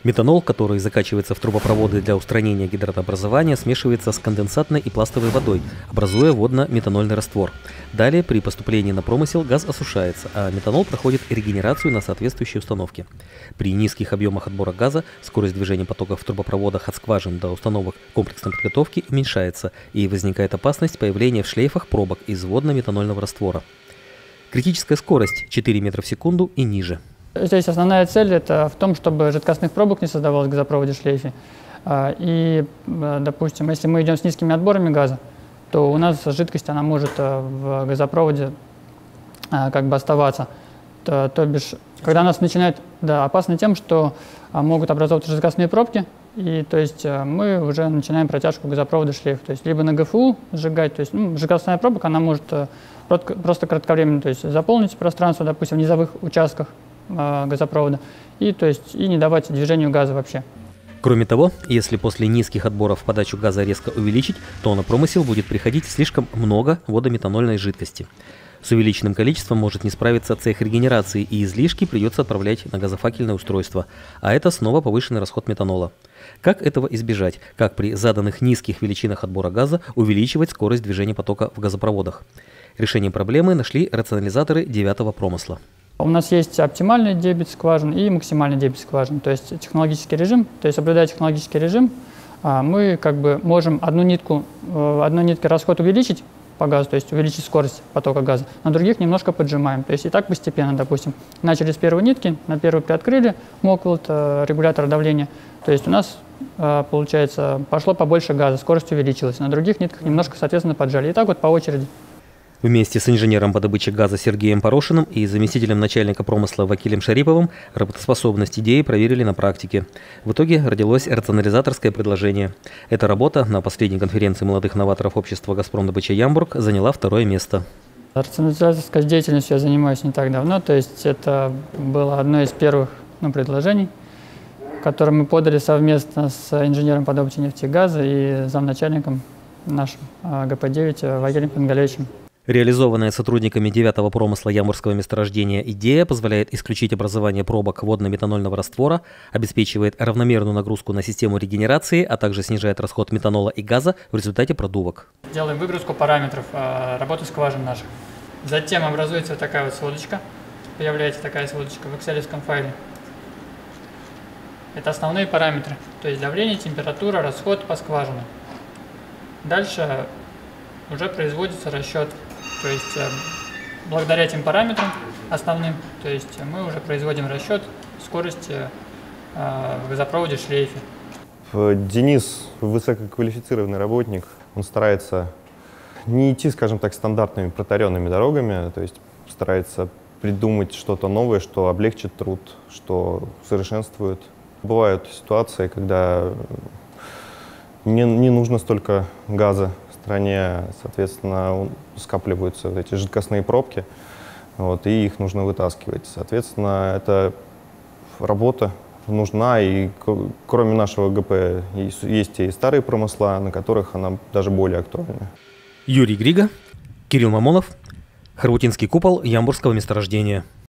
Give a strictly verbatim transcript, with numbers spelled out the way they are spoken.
Метанол, который закачивается в трубопроводы для устранения гидратообразования, смешивается с конденсатной и пластовой водой, образуя водно-метанольный раствор. Далее при поступлении на промысел газ осушается, а метанол проходит регенерацию на соответствующей установке. При низких объемах отбора газа скорость движения потоков в трубопроводах от скважин до установок комплексной подготовки уменьшается, и возникает опасность появления в шлейфах пробок из водно-метанольного раствора. Критическая скорость четыре метра в секунду и ниже. Здесь основная цель это в том, чтобы жидкостных пробок не создавалось в газопроводе шлейфе. И, допустим, если мы идем с низкими отборами газа, то у нас жидкость она может в газопроводе как бы оставаться. То, то бишь, когда нас начинает, да, опасно тем, что могут образовываться жидкостные пробки, и то есть мы уже начинаем протяжку газопровода шлейфа. То есть либо на ГФУ сжигать, то есть ну, жидкостная пробка, она может просто кратковременно, то есть заполнить пространство, допустим, в низовых участках газопровода, и, то есть, и не давать движению газа вообще. Кроме того, если после низких отборов подачу газа резко увеличить, то на промысел будет приходить слишком много водометанольной жидкости. С увеличенным количеством может не справиться цех регенерации, и излишки придется отправлять на газофакельное устройство, а это снова повышенный расход метанола. Как этого избежать? Как при заданных низких величинах отбора газа увеличивать скорость движения потока в газопроводах? Решение проблемы нашли рационализаторы девятого промысла. У нас есть оптимальный дебит скважин и максимальный дебит скважин, то есть технологический режим. То есть, соблюдая технологический режим, мы как бы можем одну нитку, одной ниткой расход увеличить по газу, то есть увеличить скорость потока газа, на других немножко поджимаем. То есть и так постепенно, допустим, начали с первой нитки, на первую приоткрыли Моквилд, регулятор давления. То есть у нас, получается, пошло побольше газа, скорость увеличилась, на других нитках немножко, соответственно, поджали. И так вот по очереди. Вместе с инженером по добыче газа Сергеем Порошиным и заместителем начальника промысла Вакилем Шариповым работоспособность идеи проверили на практике. В итоге родилось рационализаторское предложение. Эта работа на последней конференции молодых новаторов общества «Газпром-добыча Ямбург» заняла второе место. Рационализаторской деятельностью я занимаюсь не так давно, то есть это было одно из первых ну, предложений, которое мы подали совместно с инженером по добыче нефти и газа и замначальником нашим гэ пэ девять Вагелем Пенгалевичем. Реализованная сотрудниками девятого промысла ямбургского месторождения идея позволяет исключить образование пробок водно-метанольного раствора, обеспечивает равномерную нагрузку на систему регенерации, а также снижает расход метанола и газа в результате продувок. Делаем выгрузку параметров э, работы скважин наших. Затем образуется вот такая вот сводочка. Появляется такая сводочка в экселевском файле. Это основные параметры, то есть давление, температура, расход по скважинам. Дальше уже производится расчет. То есть благодаря этим параметрам основным, то есть мы уже производим расчет скорости в газопроводе шлейфе. Денис высококвалифицированный работник, он старается не идти, скажем так, стандартными протаренными дорогами, то есть старается придумать что-то новое, что облегчит труд, что усовершенствует. Бывают ситуации, когда не, не нужно столько газа в стране, соответственно, скапливаются вот эти жидкостные пробки, вот, и их нужно вытаскивать. Соответственно, эта работа нужна, и кроме нашего гэ пэ есть и старые промысла, на которых она даже более актуальна. Юрий Грига, Кирилл Мамонов, Харбутинский купол Ямбургского месторождения.